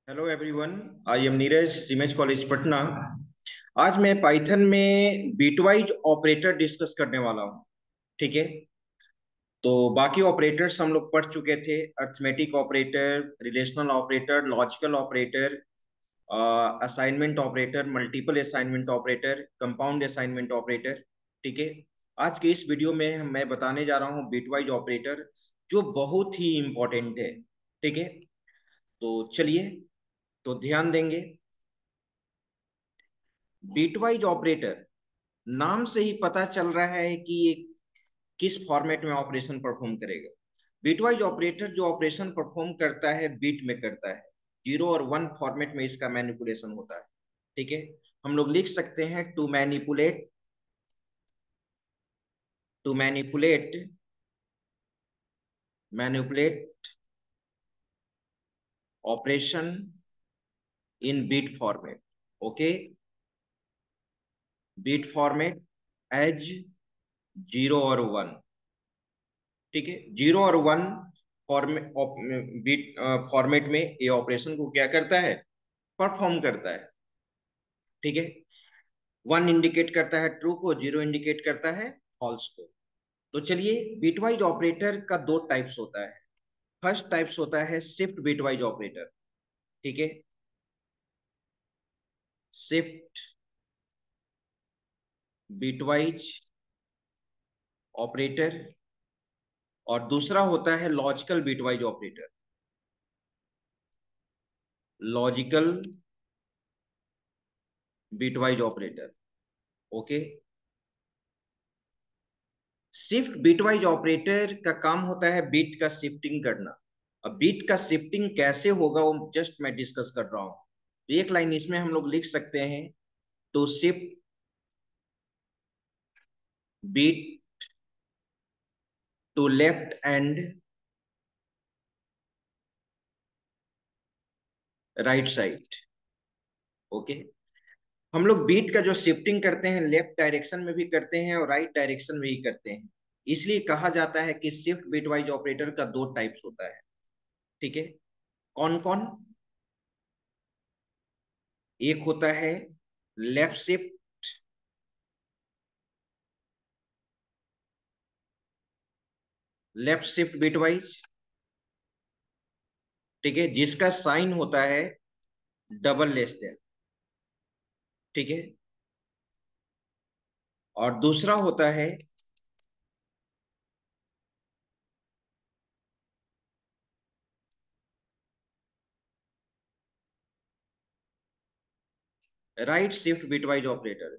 Hello everyone. I am Neeraj, CIMAGE college Patna. आज मैं Python में बिटवाइज ऑपरेटर डिस्कस करने वाला हूँ। ठीक है। तो बाकी ऑपरेटर्स हम लोग पढ़ चुके थे। Arithmetic operator, relational operator, logical operator, assignment operator, multiple assignment operator, compound assignment operator. ठीक है। आज के इस वीडियो में मैं बताने जा रहा हूँ बिटवाइज ऑपरेटर, जो बहुत ही इंपॉर्टेंट है। ठीक है। तो चलिए, तो ध्यान देंगे। बिटवाइज ऑपरेटर, नाम से ही पता चल रहा है कि ये किस फॉर्मेट में ऑपरेशन परफॉर्म करेगा। बिटवाइज ऑपरेटर जो ऑपरेशन परफॉर्म करता है बीट में करता है। 0 और 1 फॉर्मेट में इसका मैनिपुलेशन होता है। ठीक है। हम लोग लिख सकते हैं to manipulate manipulate operation in bit format. Okay. Bit format as 0 और 1। ठीक है। 0 और 1 फॉर्मेट बीट फॉर्मेट में ये ऑपरेशन को क्या करता है, परफॉर्म करता है। ठीक है। 1 इंडिकेट करता है ट्रू को, 0 इंडिकेट करता है फॉल्स को। तो चलिए, बिटवाइज ऑपरेटर का दो टाइप्स होता है। फर्स्ट टाइप्स होता है शिफ्ट बिटवाइज ऑपरेटर। ठीक है। Shift bitwise operator. और दूसरा होता है logical bitwise operator. Logical bitwise operator. Okay. Shift bitwise operator का काम होता है बीट का शिफ्टिंग करना। अब बीट का शिफ्टिंग कैसे होगा वो जस्ट मैं डिस्कस कर रहा हूं। तो एक लाइन इसमें हम लोग लिख सकते हैं, to shift bit to left and right side. Okay. हम लोग बीट का जो शिफ्टिंग करते हैं लेफ्ट डायरेक्शन में भी करते हैं और राइट डायरेक्शन में भी करते हैं। इसलिए कहा जाता है कि शिफ्ट बिटवाइज ऑपरेटर का दो टाइप्स होता है। ठीक है। कौन कौन? एक होता है left shift, left shift bitwise. ठीक है, जिसका साइन होता है डबल लेस देन। ठीक है। और दूसरा होता है right shift bitwise operator.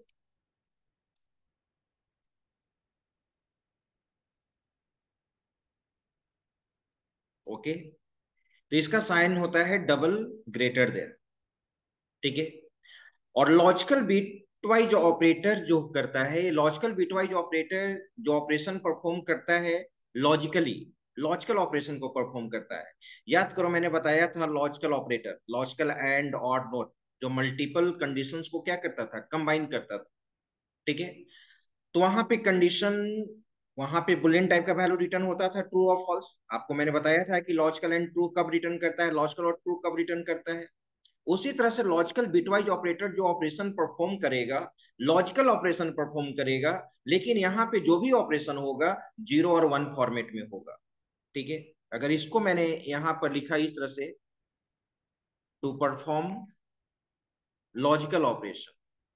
Okay. तो इसका साइन होता है डबल ग्रेटर देन। ठीक है। और लॉजिकल बिटवाइज ऑपरेटर जो करता है, लॉजिकल बिटवाइज ऑपरेटर जो ऑपरेशन परफॉर्म करता है लॉजिकली, लॉजिकल ऑपरेशन को परफॉर्म करता है। याद करो, मैंने बताया था लॉजिकल ऑपरेटर, लॉजिकल एंड और नॉट, जो मल्टीपल कंडीशंस को क्या करता था, कंबाइन करता था। ठीक है। तो वहां पे बुलियन टाइप का वैल्यू रिटर्न होता था, ट्रू और फॉल्स। आपको मैंने बताया था कि लॉजिकल एंड ट्रू कब रिटर्न करता है, लॉजिकल और ट्रू कब रिटर्न करता है। उसी तरह से लॉजिकल बिटवाइज ऑपरेटर जो ऑपरेशन परफॉर्म करेगा, लॉजिकल ऑपरेशन परफॉर्म करेगा, लेकिन यहाँ पे जो भी ऑपरेशन होगा 0 और 1 फॉर्मेट में होगा। ठीक है। अगर इसको मैंने यहाँ पर लिखा इस तरह से, टू परफॉर्म लॉजिकल ऑपरेशन।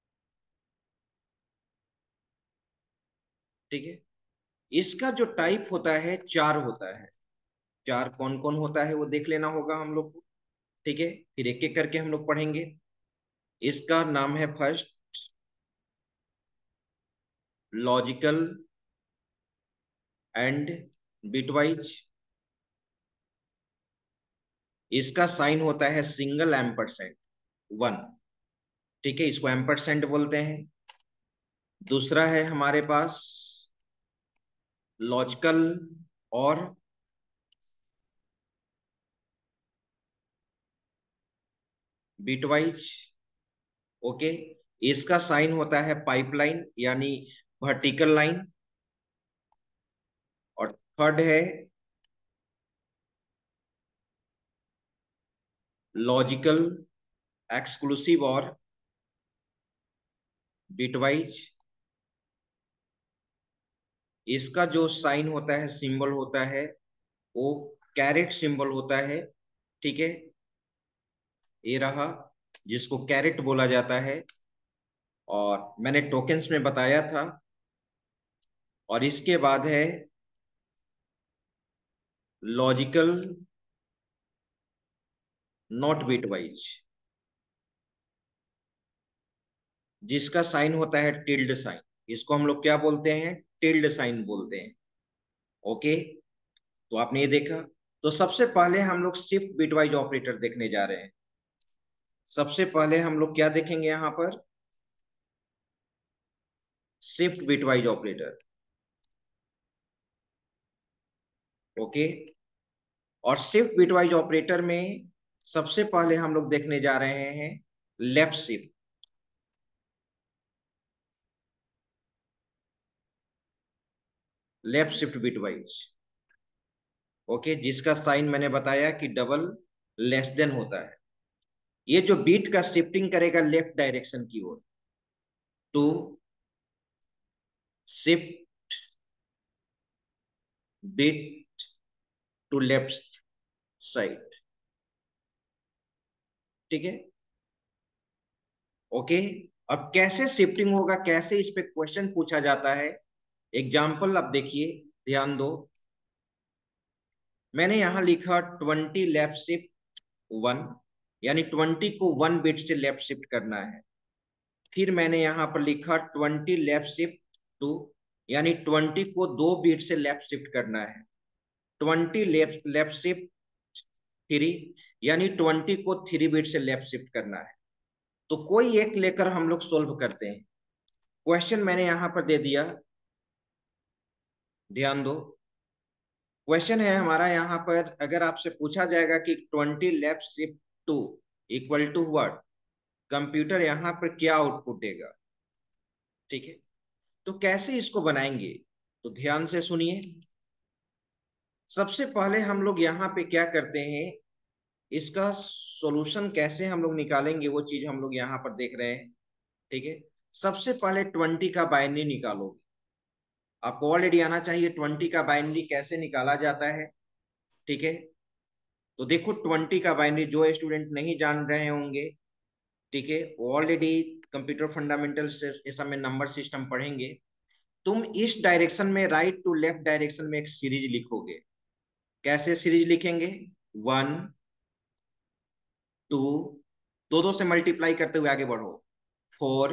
ठीक है। इसका जो टाइप होता है चार होता है। चार कौन कौन होता है वो देख लेना होगा हम लोग को। ठीक है। फिर एक एक करके हम लोग पढ़ेंगे। इसका नाम है फर्स्ट लॉजिकल एंड बिटवाइज। इसका साइन होता है सिंगल एम्परसेंट 1। ठीक है, इसको एम्परसेंट बोलते हैं। दूसरा है हमारे पास लॉजिकल और बिटवाइज। ओके। इसका साइन होता है पाइपलाइन यानी वर्टिकल लाइन। और थर्ड है लॉजिकल, एक्सक्लूसिव और बिटवाइज। इसका जो साइन होता है, सिंबल होता है, वो कैरेट सिंबल होता है। ठीक है, ये रहा, जिसको कैरेट बोला जाता है, और मैंने टोकन्स में बताया था। और इसके बाद है लॉजिकल नॉट बिटवाइज, जिसका साइन होता है टिल्ड साइन। इसको हम लोग क्या बोलते हैं? टिल्ड साइन बोलते हैं। ओके, तो आपने ये देखा। तो सबसे पहले हम लोग शिफ्ट बिटवाइज ऑपरेटर देखने जा रहे हैं। सबसे पहले हम लोग क्या देखेंगे यहां पर? Shift bitwise operator. ओके, और शिफ्ट बिटवाइज ऑपरेटर में सबसे पहले हम लोग देखने जा रहे हैं left shift. Left shift bitwise. Okay, जिसका साइन मैंने बताया कि डबल लेस देन होता है। ये जो बीट का शिफ्टिंग करेगा लेफ्ट डायरेक्शन की ओर, to shift bit to left side. ठीक है, ओके। अब कैसे शिफ्टिंग होगा, कैसे इस पे क्वेश्चन पूछा जाता है? एग्जाम्पल अब देखिए, ध्यान दो। मैंने यहां लिखा 20 लेफ्ट शिफ्ट 1, यानी 20 को 1 बिट से लेफ्ट शिफ्ट करना है। फिर मैंने यहां पर लिखा 20 लेफ्ट शिफ्ट 2, यानी 20 को 2 बिट से लेफ्ट शिफ्ट करना है। 20 लेफ्ट लेफ्ट शिफ्ट 3, यानी 20 को 3 बिट से लेफ्ट शिफ्ट करना है। तो कोई एक लेकर हम लोग सोल्व करते हैं। क्वेश्चन मैंने यहां पर दे दिया, ध्यान दो। क्वेश्चन है हमारा यहाँ पर, अगर आपसे पूछा जाएगा कि 20 left shift 2 equal to what, computer यहाँ पर क्या आउटपुट देगा? ठीक है, तो कैसे इसको बनाएंगे? तो ध्यान से सुनिए। सबसे पहले हम लोग यहाँ पे क्या करते हैं, इसका सॉल्यूशन कैसे हम लोग निकालेंगे, वो चीज हम लोग यहाँ पर देख रहे हैं। ठीक है, सबसे पहले 20 का बाइनरी निकालोगे। आपको ऑलरेडी आना चाहिए 20 का बाइनरी कैसे निकाला जाता है। ठीक है, तो देखो 20 का बाइनरी जो स्टूडेंट नहीं जान रहे होंगे, ठीक है, वो ऑलरेडी कंप्यूटर फंडामेंटल से इस समय नंबर सिस्टम पढ़ेंगे। तुम इस डायरेक्शन में, राइट टू लेफ्ट डायरेक्शन में एक सीरीज लिखोगे। कैसे सीरीज लिखेंगे? 1 2, दो दो से मल्टीप्लाई करते हुए आगे बढ़ो, 4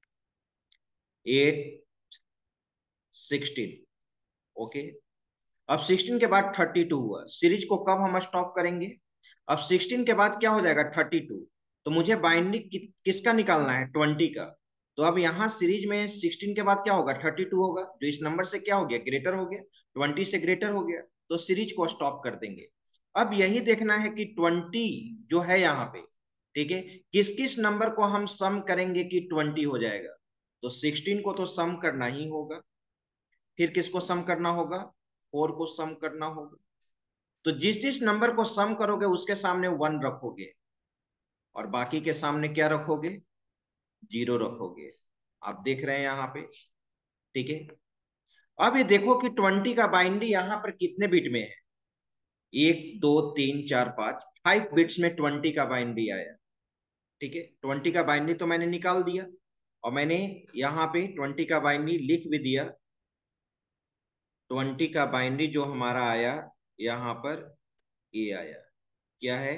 8 16। ओके, अब 16 के बाद 32 हुआ। सीरीज को कब हम स्टॉप करेंगे? अब 16 के बाद क्या हो जाएगा? 32। तो मुझे बाइनरी किसका निकालना है? 20 का। तो अब यहाँ सीरीज में 16 के बाद क्या होगा? 32 होगा, जो इस नंबर से क्या हो गया? ग्रेटर हो गया, 20 से ग्रेटर हो गया। तो सीरीज को स्टॉप कर देंगे। अब यही देखना है कि 20 जो है यहाँ पे, ठीक है, किस किस नंबर को हम सम करेंगे कि 20 हो जाएगा? तो 16 को तो सम करना ही होगा। फिर किसको सम करना होगा? 4 को सम करना होगा। तो जिस जिस नंबर को सम करोगे उसके सामने 1 रखोगे, और बाकी के सामने क्या रखोगे? 0 रखोगे। आप देख रहे हैं यहाँ पे। ठीक है, अब ये देखो कि 20 का बाइनरी यहाँ पर कितने बिट में है? 1 2 3 4 5, 5 बिट्स में 20 का बाइनरी आया। ठीक है, 20 का बाइनरी तो मैंने निकाल दिया, और मैंने यहाँ पे 20 का बाइनरी लिख भी दिया। 20 का बाइनरी जो हमारा आया यहाँ पर, ये आया, क्या है?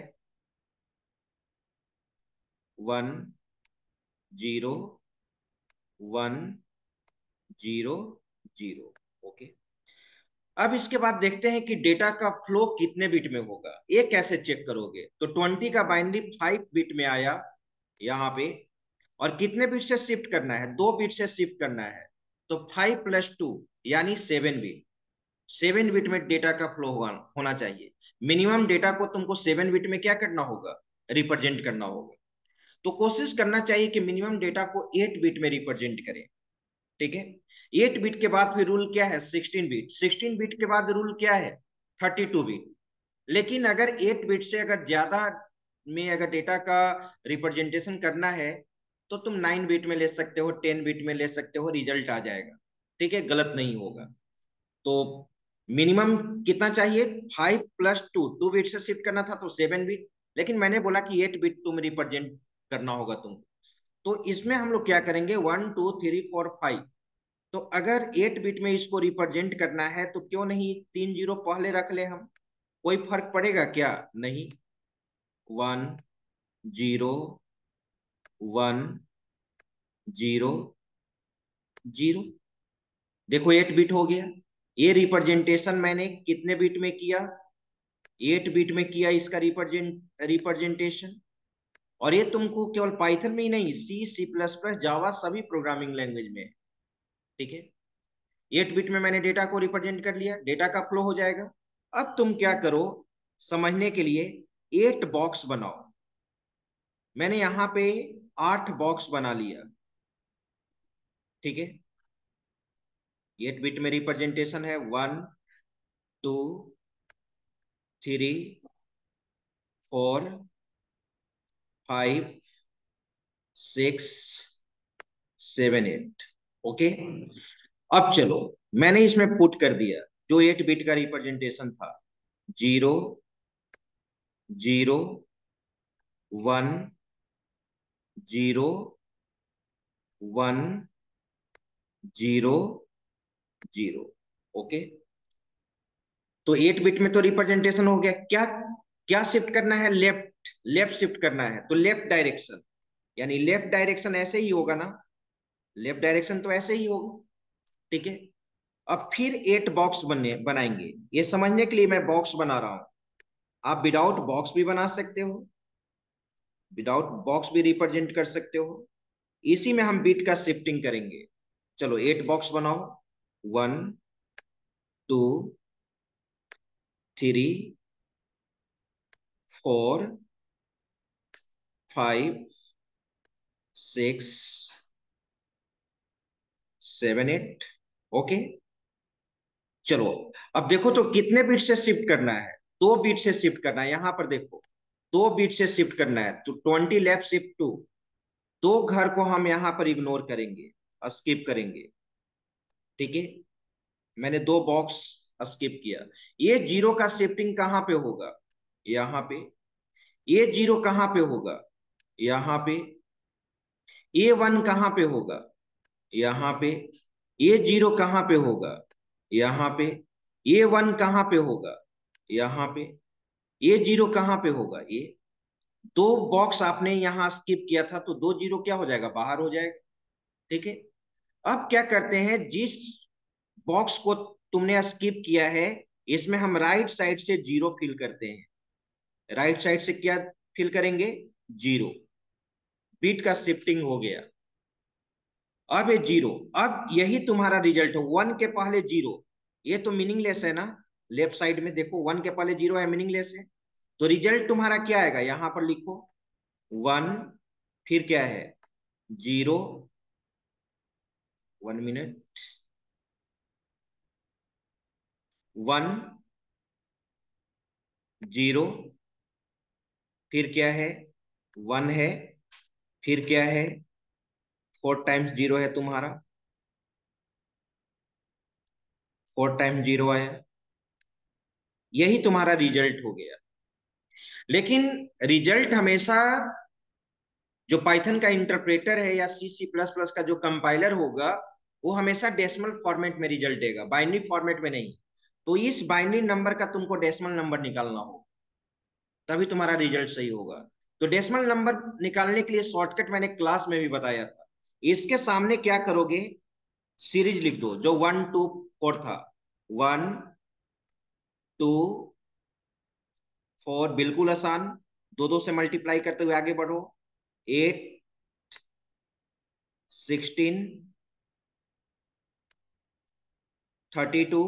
1 0 1 0 0। ओके, अब इसके बाद देखते हैं कि डेटा का फ्लो कितने बिट में होगा। ये कैसे चेक करोगे? तो 20 का बाइनरी 5 बिट में आया यहाँ पे, और कितने बिट से शिफ्ट करना है? 2 बिट से शिफ्ट करना है। तो 5 + 2 यानी 7 बिट। 7 बिट में डेटा का फ्लो होना चाहिए। मिनिमम डेटा को तुमको 7 बिट में क्या करना होगा? रिप्रेजेंट करना होगा। तो कोशिश करना चाहिए कि मिनिमम डेटा को 8 बिट में रिप्रेजेंट करें। ठीक है, 8 बिट के बाद फिर रूल क्या है? 16 बिट। 16 बिट के बाद रूल क्या है? 32 बिट। लेकिन अगर 8 बिट से अगर ज्यादा में अगर डेटा का रिप्रेजेंटेशन करना है तो तुम 9 बिट में ले सकते हो, 10 बिट में ले सकते हो, रिजल्ट आ जाएगा। ठीक है, गलत नहीं होगा। तो मिनिमम कितना चाहिए? 5 + 2, 2 बिट से शिफ्ट करना था तो 7 बिट, लेकिन मैंने बोला कि 8 बिट तुम रिप्रेजेंट करना होगा तुमको। तो इसमें हम लोग क्या करेंगे, 1 2 3 4 5। तो अगर 8 बिट में इसको रिप्रेजेंट करना है तो क्यों नहीं 3 0 पहले रख ले हम, कोई फर्क पड़ेगा क्या? नहीं। 1 0 1 0 0। देखो 8 बिट हो गया। ये रिप्रेजेंटेशन मैंने कितने बिट में किया? 8 बिट में किया इसका रिप्रेजेंटेशन। और ये तुमको केवल पाइथन में ही नहीं, C++, जावा सभी प्रोग्रामिंग लैंग्वेज में। ठीक है, 8 बिट में मैंने डेटा को रिप्रेजेंट कर लिया, डेटा का फ्लो हो जाएगा। अब तुम क्या करो, समझने के लिए 8 बॉक्स बनाओ। मैंने यहां पे 8 बॉक्स बना लिया। ठीक है, 8 बिट में रिप्रेजेंटेशन है 1 2 3 4 5 6 7 8। ओके, अब चलो, मैंने इसमें पुट कर दिया जो 8 बिट का रिप्रेजेंटेशन था, 0 0 1 0 1 0। ओके, तो 8 बिट में तो रिप्रेजेंटेशन हो गया। क्या क्या शिफ्ट करना है? लेफ्ट, लेफ्ट शिफ्ट करना है तो लेफ्ट डायरेक्शन, यानी लेफ्ट डायरेक्शन ऐसे ही होगा ना, लेफ्ट डायरेक्शन तो ऐसे ही होगा। ठीक है, अब फिर 8 बॉक्स बनाएंगे। ये समझने के लिए मैं बॉक्स बना रहा हूं। आप विदाउट बॉक्स भी बना सकते हो, विदाउट बॉक्स भी रिप्रेजेंट कर सकते हो। इसी में हम बिट का शिफ्टिंग करेंगे। चलो 8 बॉक्स बनाओ, 1 2 3 4 5 6 7 8। ओके, चलो अब देखो तो कितने बिट से शिफ्ट करना है? 2 बिट से शिफ्ट करना है। यहां पर देखो 2 बिट से शिफ्ट करना है तो 20 लेफ्ट शिफ्ट 2। 2 घर को हम यहां पर इग्नोर करेंगे, स्किप करेंगे। ठीक है, मैंने 2 बॉक्स स्किप किया। ये 0 का शिफ्टिंग कहां पे होगा? यहां पे। ये 0 कहां पे होगा? यहां पे। ये 1 कहां पे होगा? यहां पे। ये 0 कहां पे होगा? यहां पे। ये 1 कहां पे होगा? यहां पे। ये 0 कहां पे होगा? ये 2 बॉक्स आपने यहां स्किप किया था तो 2 0 क्या हो जाएगा? बाहर हो जाएगा। ठीक है, अब क्या करते हैं, जिस बॉक्स को तुमने स्किप किया है इसमें हम राइट साइड से 0 फिल करते हैं। राइट साइड से क्या फिल करेंगे? 0। बीट का शिफ्टिंग हो गया। अब ये 0, अब यही तुम्हारा रिजल्ट हो। 1 के पहले 0, ये तो मीनिंगलेस है ना। लेफ्ट साइड में देखो 1 के पहले 0 है, मीनिंगलेस है। तो रिजल्ट तुम्हारा क्या आएगा? यहां पर लिखो 1, फिर क्या है? 0। 1 मिनट। 1 0, फिर क्या है? 1 है, फिर क्या है? 4 टाइम्स 0 है तुम्हारा, 4 टाइम्स 0 आया। यही तुम्हारा रिजल्ट हो गया। लेकिन रिजल्ट हमेशा, जो पाइथन का इंटरप्रेटर है या C++ का जो कंपाइलर होगा, वो हमेशा डेसिमल फॉर्मेट में रिजल्ट देगा, बाइनरी फॉर्मेट में नहीं। तो इस बाइनरी नंबर का तुमको डेसिमल नंबर निकालना हो, तभी तुम्हारा रिजल्ट सही होगा। तो डेसिमल नंबर निकालने के लिए शॉर्टकट मैंने क्लास में भी बताया था। इसके सामने क्या करोगे? सीरीज लिख दो, जो 1 2 4 था। 1 2 4, बिल्कुल आसान। 2 2 से मल्टीप्लाई करते हुए आगे बढ़ो। 8 16 32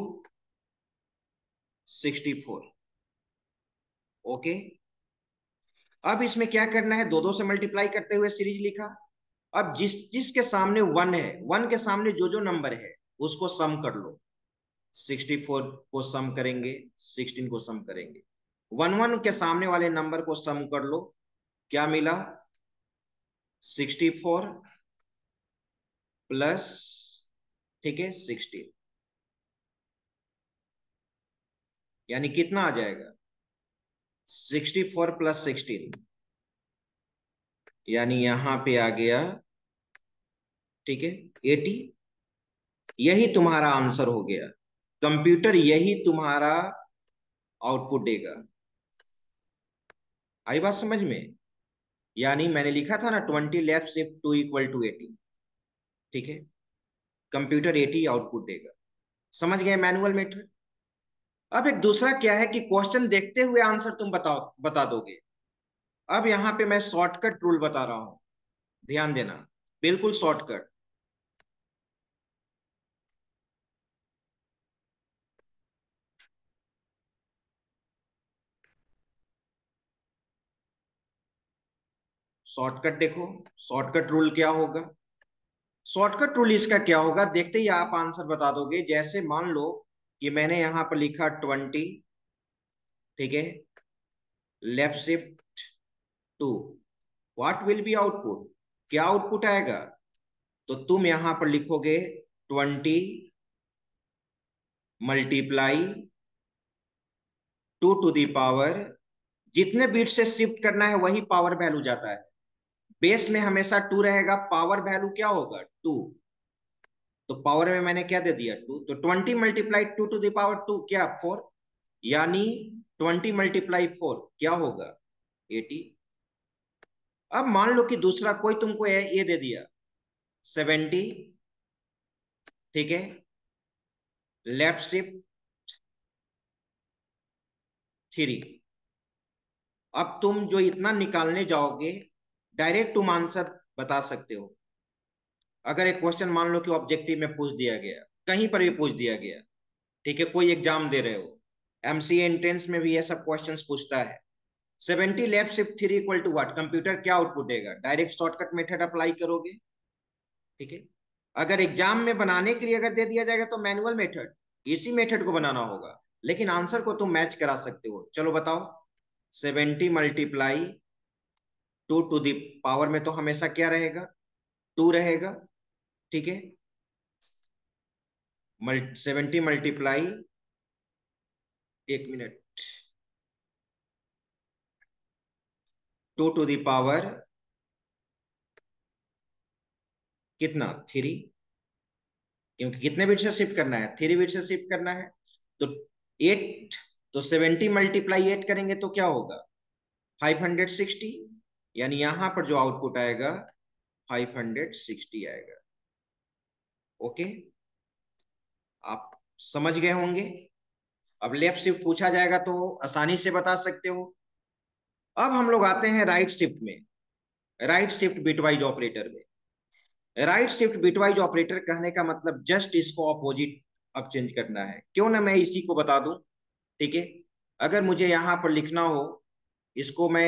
64। ओके, अब इसमें क्या करना है? 2 2 से मल्टीप्लाई करते हुए सीरीज लिखा। अब जिस जिसके सामने 1 है, 1 के सामने जो जो नंबर है उसको सम कर लो। 64 को सम करेंगे, 16 को सम करेंगे। 1 1 के सामने वाले नंबर को सम कर लो, क्या मिला? 64 प्लस, ठीक है, 16, यानी कितना आ जाएगा? 64 + 16, यानी यहां पे आ गया, ठीक है, 80। यही तुम्हारा आंसर हो गया। कंप्यूटर यही तुम्हारा आउटपुट देगा। आई बात समझ में? यानी मैंने लिखा था ना, 20 लेफ्ट शिफ्ट 2 = 80, ठीक है, कंप्यूटर 80 आउटपुट देगा। समझ गए मैनुअल मेथड? अब एक दूसरा क्या है कि क्वेश्चन देखते हुए आंसर तुम बता दोगे। अब यहां पे मैं शॉर्टकट रूल बता रहा हूं, ध्यान देना, बिल्कुल शॉर्टकट। शॉर्टकट देखो, शॉर्टकट रूल क्या होगा? शॉर्टकट रूल इसका क्या होगा, देखते ही आप आंसर बता दोगे। जैसे मान लो कि मैंने यहां पर लिखा 20, ठीक है, left shift 2, what will be output? क्या आउटपुट आएगा? तो तुम यहां पर लिखोगे 20 × 2 टू दी पावर, जितने बीट से शिफ्ट करना है वही पावर वैल्यू जाता है। बेस में हमेशा 2 रहेगा, पावर वैल्यू क्या होगा? 2। तो पावर में मैंने क्या दे दिया? 2। तो 20 × 2 टू दी पावर 2 क्या? 4। यानी 20 × 4 क्या होगा? 80। अब मान लो कि दूसरा कोई तुमको ये दे दिया 70, ठीक है, लेफ्ट शिफ्ट 3। अब तुम जो इतना निकालने जाओगे, डायरेक्ट तुम आंसर बता सकते हो। अगर एक क्वेश्चन मान लो कि ऑब्जेक्टिव में पूछ दिया गया, कहीं पर भी पूछ दिया गया, ठीक है, कोई एग्जाम दे रहे हो, एमसीए एंट्रेंस में भी ये सब क्वेश्चंस पूछता है। 70 लेफ्ट शिफ्ट 3 = व्हाट? कंप्यूटर क्या आउटपुट देगा? डायरेक्ट शॉर्टकट मेथड अप्लाई करोगे, ठीक है। अगर एग्जाम में बनाने के लिए अगर दे दिया जाएगा तो मैनुअल मेथड, इसी मेथड को बनाना होगा, लेकिन आंसर को तुम मैच करा सकते हो। चलो बताओ, 70 × 2 टू दी पावर में तो हमेशा क्या रहेगा? 2 रहेगा, ठीक है। 70 एक मिनट, 2 टू दी पावर कितना? 3, क्योंकि कितने बिट से शिफ्ट करना है? 3 बिट से शिफ्ट करना है। तो 8, तो 70 × 8 करेंगे तो क्या होगा? 560, यानी यहां पर जो आउटपुट आएगा 560 आएगा। ओके, आप समझ गए होंगे। अब लेफ्ट शिफ्ट पूछा जाएगा तो आसानी से बता सकते हो। अब हम लोग आते हैं राइट शिफ्ट में, राइट शिफ्ट बिटवाइज ऑपरेटर में। राइट शिफ्ट बिटवाइज ऑपरेटर कहने का मतलब जस्ट इसको ऑपोजिट अब चेंज करना है। क्यों ना मैं इसी को बता दूं, ठीक है। अगर मुझे यहां पर लिखना हो, इसको मैं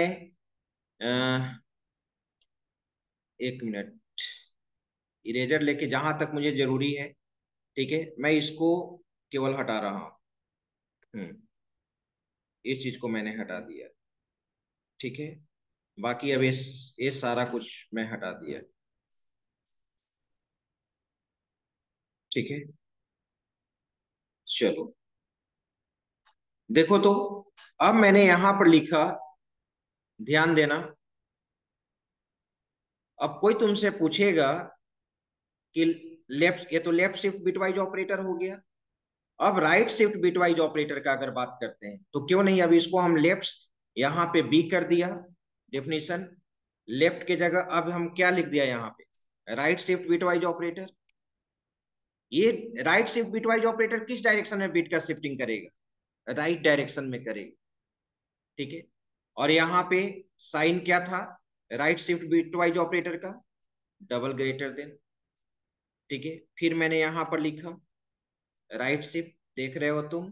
एक मिनट, इरेजर लेके जहां तक मुझे जरूरी है, ठीक है, मैं इसको केवल हटा रहा हूं। इस चीज को मैंने हटा दिया, ठीक है। बाकी अब ये सारा कुछ मैं हटा दिया, ठीक है। चलो देखो तो, अब मैंने यहां पर लिखा, ध्यान देना। अब कोई तुमसे पूछेगा कि लेफ्ट, ये तो लेफ्ट शिफ्ट बिटवाइज ऑपरेटर हो गया। अब राइट शिफ्ट बिटवाइज ऑपरेटर का अगर बात करते हैं तो क्यों नहीं, अब इसको हम लेफ्ट यहां पे बी कर दिया डेफिनेशन, लेफ्ट के जगह अब हम क्या लिख दिया यहां पे? Right shift bitwise operator. ये राइट शिफ्ट बिटवाइज ऑपरेटर किस डायरेक्शन में बिट का शिफ्टिंग करेगा? राइट डायरेक्शन में करेगा, ठीक है। और यहाँ पे साइन क्या था राइट शिफ्ट बिटवाइज ऑपरेटर का? डबल ग्रेटर देन, ठीक है। फिर मैंने यहां पर लिखा राइट शिफ्ट, देख रहे हो तुम,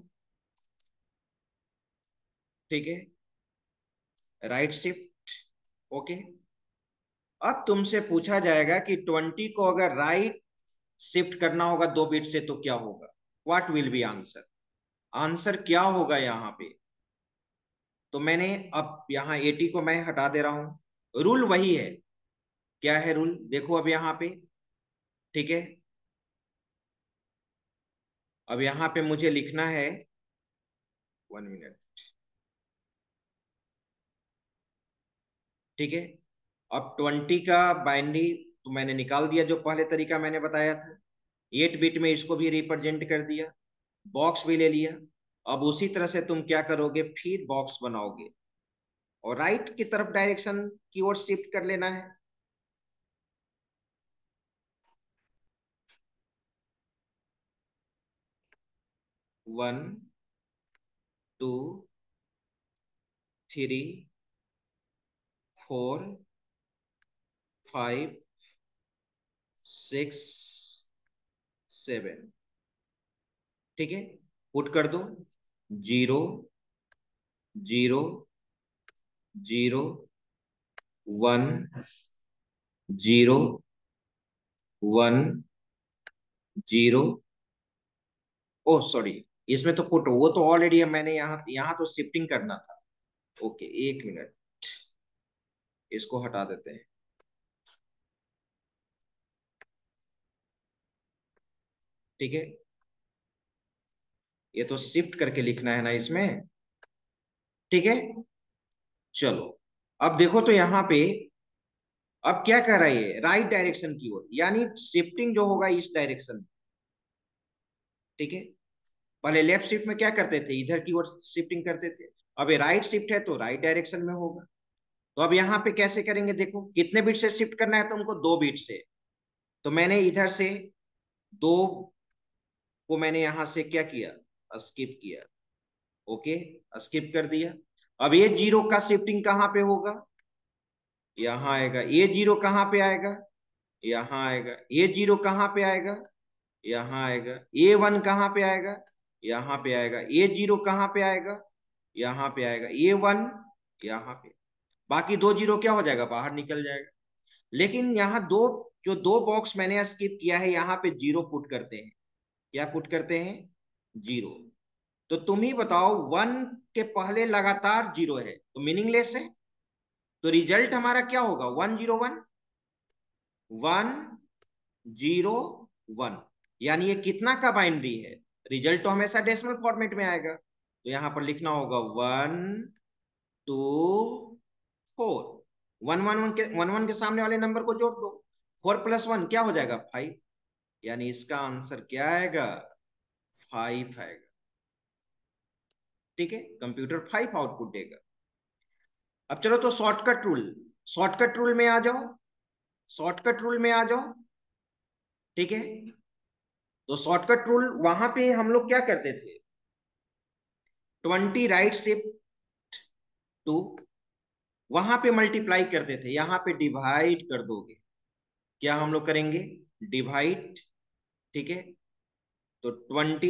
ठीक है, राइट शिफ्ट, ओके। अब तुमसे पूछा जाएगा कि 20 को अगर राइट शिफ्ट करना होगा 2 बिट से तो क्या होगा? What will be answer? Answer क्या होगा यहाँ पे? तो मैंने अब यहाँ 80 को मैं हटा दे रहा हूं, रूल वही है। क्या है रूल, देखो अब यहाँ पे, ठीक है। अब यहाँ पे मुझे लिखना है, 1 मिनट, ठीक है। अब 20 का बाइनरी तो मैंने निकाल दिया, जो पहले तरीका मैंने बताया था। 8 बिट में इसको भी रिप्रेजेंट कर दिया, बॉक्स भी ले लिया। अब उसी तरह से तुम क्या करोगे, फिर बॉक्स बनाओगे और राइट की तरफ डायरेक्शन की ओर शिफ्ट कर लेना है। 1, 2, 3, 4, 5, 6, 7, ठीक है। पुट कर दो, 0, 0, 0, 1, 0, 1, 0। ओह सॉरी, इसमें तो पुट, वो तो ऑलरेडी मैंने यहाँ यहाँ तो शिफ्टिंग करना था। ओके, 1 मिनट, इसको हटा देते हैं, ठीक है। ये तो शिफ्ट करके लिखना है ना इसमें, ठीक है। चलो, अब देखो तो यहाँ पे, अब क्या कर रहा है ये, राइट डायरेक्शन की ओर, यानी शिफ्टिंग जो होगा इस डायरेक्शन में, ठीक है। पहले लेफ्ट शिफ्ट में क्या करते थे, इधर की ओर शिफ्टिंग करते थे। अब ये राइट शिफ्ट है तो राइट डायरेक्शन में होगा। तो अब यहाँ पे कैसे करेंगे, देखो कितने बिट से शिफ्ट करना है तुमको, 2 बिट से। तो मैंने इधर से 2 को मैंने यहां से क्या किया, स्किप किया। ओके, स्किप कर दिया। अब ये 0 का शिफ्टिंग कहाँ पे होगा, यहाँ आएगा। ये 0 कहाँ पे आएगा, यहाँ आएगा। ये 0 कहाँ पे आएगा, यहाँ आएगा। ये 1 कहाँ पे आएगा, यहाँ पे आएगा। ये 0 कहाँ पे आएगा, यहाँ पे आएगा। ये 1 यहाँ पे। बाकी 2 0 क्या हो जाएगा, बाहर निकल जाएगा। लेकिन यहाँ दो, जो 2 बॉक्स मैंने स्किप किया है, यहाँ पे 0 पुट करते हैं। क्या पुट करते हैं, 0। तो तुम ही बताओ, 1 के पहले लगातार 0 है तो मीनिंगलेस है। तो रिजल्ट हमारा क्या होगा, 1 0 1, 1 0 1। यानी ये कितना का बाइनरी है, रिजल्ट तो हमेशा डेसिमल फॉर्मेट में आएगा। तो यहां पर लिखना होगा 1 2 4। 1 1 के सामने वाले नंबर को जोड़ दो। 4 + 1 क्या हो जाएगा, 5। यानी इसका आंसर क्या आएगा, 5 आएगा, ठीक है। कंप्यूटर 5 आउटपुट देगा। अब चलो तो शॉर्टकट रूल, शॉर्टकट रूल में आ जाओ, शॉर्टकट रूल में आ जाओ, ठीक है। तो शॉर्टकट रूल वहां पे हम लोग क्या करते थे, 20 राइट शिफ्ट टू, वहां पे मल्टीप्लाई करते थे, यहां पे डिवाइड कर दोगे। क्या हम लोग करेंगे, डिवाइड, ठीक है। तो 20,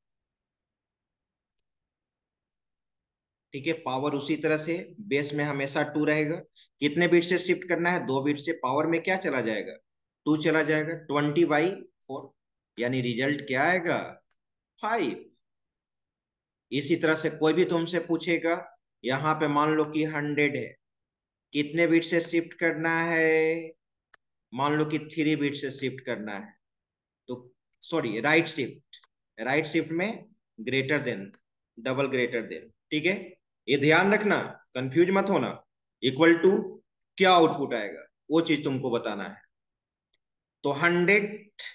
ठीक है। पावर उसी तरह से, बेस में हमेशा 2 रहेगा। कितने बिट से शिफ्ट करना है, 2 बिट से। पावर में क्या चला जाएगा, 2 चला जाएगा। 20/4, यानी रिजल्ट क्या आएगा, 5। इसी तरह से कोई भी तुमसे पूछेगा, यहाँ पे मान लो कि 100 है, कितने बिट से शिफ्ट करना है, मान लो कि 3 बिट से शिफ्ट करना है। तो sorry, right shift, right shift में greater than, double greater than, ठीक है। ये ध्यान रखना, कंफ्यूज मत होना। इक्वल टू क्या आउटपुट आएगा, वो चीज तुमको बताना है। तो 100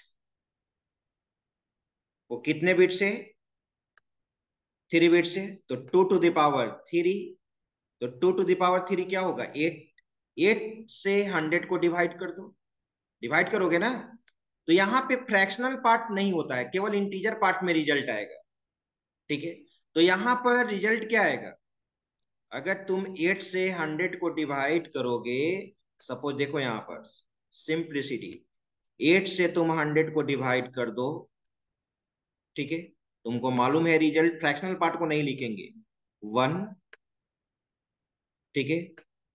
वो कितने बिट से, 3 बिट से। तो 2 to the power 3, तो 2 to the power 3 क्या होगा, 8। 8 से 100 को डिवाइड कर दो, डिवाइड करोगे ना। तो यहाँ पे फ्रैक्शनल पार्ट नहीं होता है, केवल इंटीजर पार्ट में रिजल्ट आएगा, ठीक है। तो यहाँ पर रिजल्ट क्या आएगा, अगर तुम 8 से 100 को डिवाइड करोगे, सपोज देखो यहाँ पर सिंप्लिसिटी, 8 से तुम 100 को डिवाइड कर दो, ठीक है। तुमको मालूम है रिजल्ट फ्रैक्शनल पार्ट को नहीं लिखेंगे, 1, ठीक है।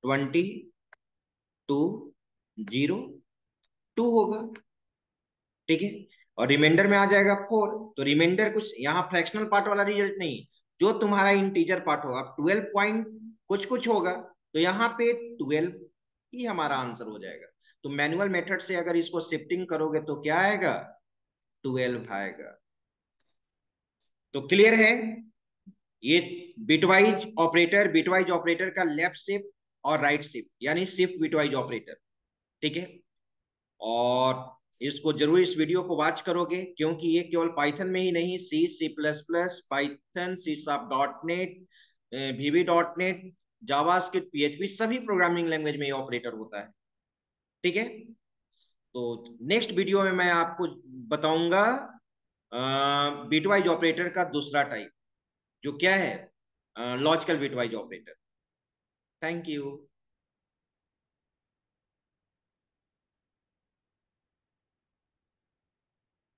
22 0 2 होगा, ठीक है। और रिमाइंडर में आ जाएगा 4। तो रिमाइंडर कुछ यहाँ फ्रैक्शनल पार्ट वाला रिजल्ट नहीं, जो तुम्हारा इंटीजर पार्ट होगा। अब 12 पॉइंट कुछ कुछ होगा, तो यहाँ पे 12 ही हमारा आंसर हो जाएगा। तो मैनुअल मेथड से अगर इसको शिफ्टिंग करोगे तो क्या आएगा, 12 आएगा। तो क्लियर है, ये बिटवाइज ऑपरेटर का लेफ्ट शिफ्ट और राइट शिफ्ट, यानी शिफ्ट बिटवाइज ऑपरेटर। ठीक है, और इसको जरूर इस वीडियो को वॉच करोगे, क्योंकि ये केवल पाइथन में ही नहीं, C++, Python, C#.NET, VB.NET, JavaScript, PHP, सभी प्रोग्रामिंग लैंग्वेज में ये ऑपरेटर होता है। ठीक है, तो नेक्स्ट वीडियो में मैं आपको बताऊंगा बिटवाइज ऑपरेटर का दूसरा टाइप, जो क्या है, logical bitwise operator. Thank you.